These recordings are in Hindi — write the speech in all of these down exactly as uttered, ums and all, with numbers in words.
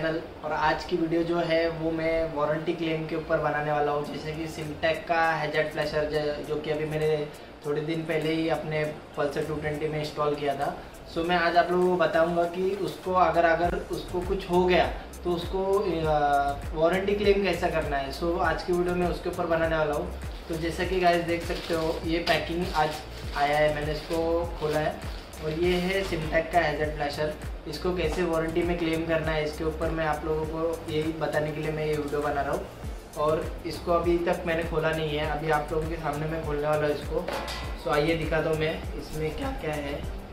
चैनल। और आज की वीडियो जो है वो मैं वारंटी क्लेम के ऊपर बनाने वाला हूँ। जैसे कि सिमटेक का हैजर्ड फ्लैशर जो कि अभी मैंने थोड़े दिन पहले ही अपने पल्सर टू ट्वेंटी में इंस्टॉल किया था। सो मैं आज आप लोगों को बताऊंगा कि उसको अगर अगर उसको कुछ हो गया तो उसको वारंटी क्लेम कैसा करना है। सो आज की वीडियो में उसके ऊपर बनाने वाला हूँ। तो जैसा कि गाइस देख सकते हो, ये पैकिंग आज आया है, मैंने इसको खोला है और ये है सिमटेक का हैजर्ड फ्लैशर। इसको कैसे वारंटी में क्लेम करना है इसके ऊपर मैं आप लोगों को यही बताने के लिए मैं ये वीडियो बना रहा हूँ। और इसको अभी तक मैंने खोला नहीं है, अभी आप लोगों के सामने मैं खोलने वाला हूँ इसको। सो आइए दिखा दो मैं इसमें क्या क्या है।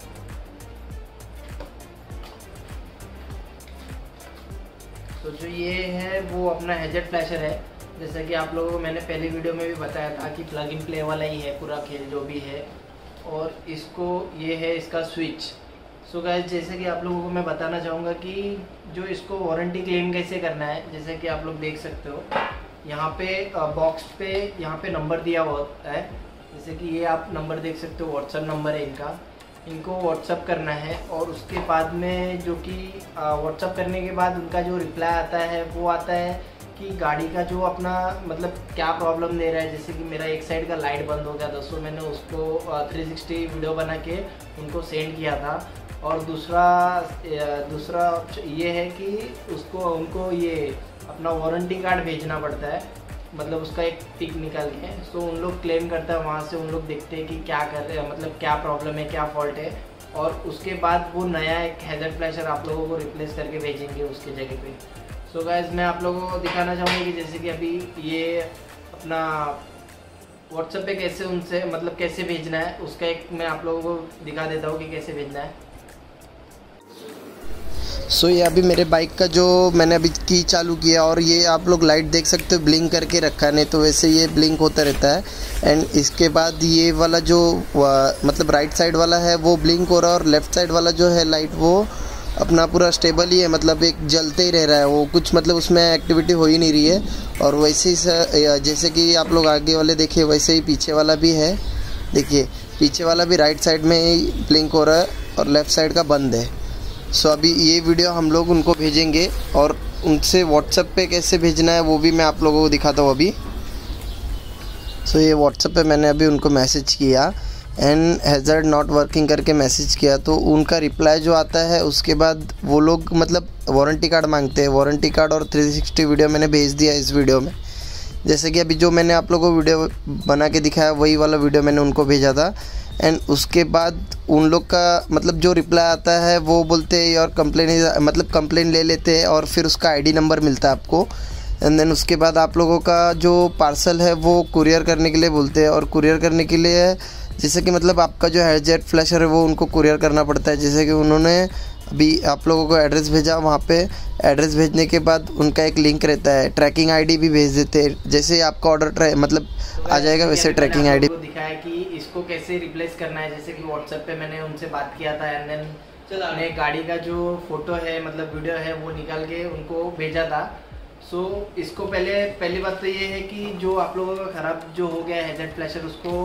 तो जो ये है वो अपना हैजर्ड फ्लैशर है। जैसा कि आप लोगों को मैंने पहली वीडियो में भी बताया था कि प्लग इन प्ले वाला ही है पूरा खेल जो भी है। और इसको ये है इसका स्विच। सो गाइस जैसे कि आप लोगों को मैं बताना चाहूँगा कि जो इसको वारंटी क्लेम कैसे करना है। जैसे कि आप लोग देख सकते हो यहाँ पे बॉक्स पे यहाँ पे नंबर दिया हुआ है। जैसे कि ये आप नंबर देख सकते हो, व्हाट्सएप नंबर है इनका। इनको व्हाट्सएप करना है और उसके बाद में जो कि व्हाट्सएप करने के बाद उनका जो रिप्लाई आता है वो आता है कि गाड़ी का जो अपना मतलब क्या प्रॉब्लम दे रहा है। जैसे कि मेरा एक साइड का लाइट बंद हो गया था, सो मैंने उसको थ्री सिक्सटी वीडियो बना के उनको सेंड किया था। और दूसरा दूसरा ये है कि उसको उनको ये अपना वारंटी कार्ड भेजना पड़ता है, मतलब उसका एक पिक निकाल के। सो उन लोग क्लेम करता है, वहाँ से उन लोग देखते हैं कि क्या कर रहे हैं, मतलब क्या प्रॉब्लम है, क्या फॉल्ट है। और उसके बाद वो नया एक हैजर्ड फ्लैशर आप लोगों को रिप्लेस करके भेजेंगे उसके जगह पे। सो so गाइस मैं आप लोगों को दिखाना चाहूँगी कि जैसे कि अभी ये अपना व्हाट्सएप पे कैसे उनसे मतलब कैसे भेजना है उसका एक मैं आप लोगों को दिखा देता हूँ कि कैसे भेजना है। सो so, ये अभी मेरे बाइक का जो मैंने अभी की चालू किया और ये आप लोग लाइट देख सकते हो ब्लिंक करके रखा है, नहीं तो वैसे ये ब्लिंक होता रहता है। एंड इसके बाद ये वाला जो मतलब राइट साइड वाला है वो ब्लिंक हो रहा है और लेफ़्ट साइड वाला जो है लाइट वो अपना पूरा स्टेबल ही है, मतलब एक जलते ही रह रहा है, वो कुछ मतलब उसमें एक्टिविटी हो ही नहीं रही है। और वैसे ही जैसे कि आप लोग आगे वाले देखिए वैसे ही पीछे वाला भी है। देखिए पीछे वाला भी राइट साइड में ही ब्लिंक हो रहा है और लेफ़्ट साइड का बंद है। सो अभी ये वीडियो हम लोग उनको भेजेंगे और उनसे व्हाट्सएप पे कैसे भेजना है वो भी मैं आप लोगों को दिखाता हूँ अभी। सो ये व्हाट्सएप पे मैंने अभी उनको मैसेज किया एंड हैजर्ड नॉट वर्किंग करके मैसेज किया, तो उनका रिप्लाई जो आता है उसके बाद वो लोग मतलब वारंटी कार्ड मांगते हैं। वारंटी कार्ड और थ्री सिक्सटी वीडियो मैंने भेज दिया इस वीडियो में। जैसे कि अभी जो मैंने आप लोगों को वीडियो बना के दिखाया वही वाला वीडियो मैंने उनको भेजा था। एंड उसके बाद उन लोग का मतलब जो रिप्लाई आता है वो बोलते हैं और कंप्लेन मतलब कंप्लेन ले लेते हैं और फिर उसका आईडी नंबर मिलता है आपको। एंड देन उसके बाद आप लोगों का जो पार्सल है वो कुरियर करने के लिए बोलते हैं। और कुरियर करने के लिए जैसे कि मतलब आपका जो हैजर्ड फ्लैशर है वो उनको कुरियर करना पड़ता है। जैसे कि उन्होंने अभी आप लोगों को एड्रेस भेजा, वहाँ पे एड्रेस भेजने के बाद उनका एक लिंक रहता है, ट्रैकिंग आईडी भी भेज देते हैं। जैसे आपका ऑर्डर मतलब आ जाएगा वैसे ट्रैकिंग आईडी दिखाया कि इसको कैसे रिप्लेस करना है। जैसे कि व्हाट्सएप पे मैंने उनसे बात किया था एंड देन मैंने गाड़ी का जो फोटो है मतलब वीडियो है वो निकाल के उनको भेजा था। सो so, इसको पहले पहली बात तो ये है कि जो आप लोगों का ख़राब जो हो गया है हैजर्ड फ्लैशर उसको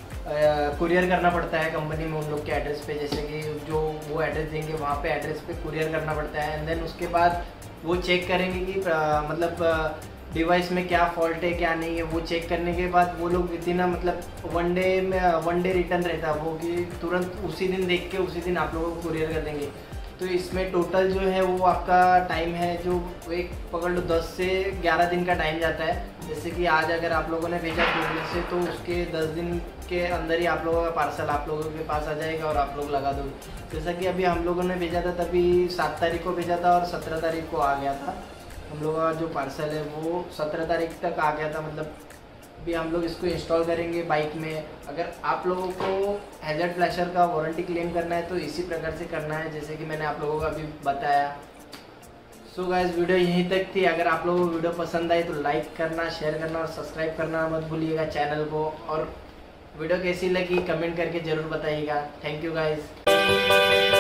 कुरियर करना पड़ता है कंपनी में उन लोग के एड्रेस पे। जैसे कि जो वो एड्रेस देंगे वहाँ पे एड्रेस पे कुरियर करना पड़ता है। एंड देन उसके बाद वो चेक करेंगे कि आ, मतलब डिवाइस में क्या फॉल्ट है क्या नहीं है। वो चेक करने के बाद वो लोग विदिन मतलब वन डे में वन डे रिटर्न रहता है वो, कि तुरंत उसी दिन देख के उसी दिन आप लोगों को कुरियर कर देंगे। तो इसमें टोटल जो है वो आपका टाइम है जो एक पकड़ लो दस से ग्यारह दिन का टाइम जाता है। जैसे कि आज अगर आप लोगों ने भेजा कुरियर से तो उसके दस दिन के अंदर ही आप लोगों का पार्सल आप लोगों के पास आ जाएगा और आप लोग लगा दो। जैसा कि अभी हम लोगों ने भेजा था तभी सात तारीख को भेजा था और सत्रह तारीख को आ गया था। हम लोगों का जो पार्सल है वो सत्रह तारीख तक आ गया था। मतलब अभी हम लोग इसको इंस्टॉल करेंगे बाइक में। अगर आप लोगों को हैजर्ड फ्लैशर का वारंटी क्लेम करना है तो इसी प्रकार से करना है जैसे कि मैंने आप लोगों को अभी बताया। सो so गाइस वीडियो यहीं तक थी। अगर आप लोगों को वीडियो पसंद आई तो लाइक करना, शेयर करना और सब्सक्राइब करना मत भूलिएगा चैनल को। और वीडियो कैसी लगी कमेंट करके ज़रूर बताइएगा। Thank you guys.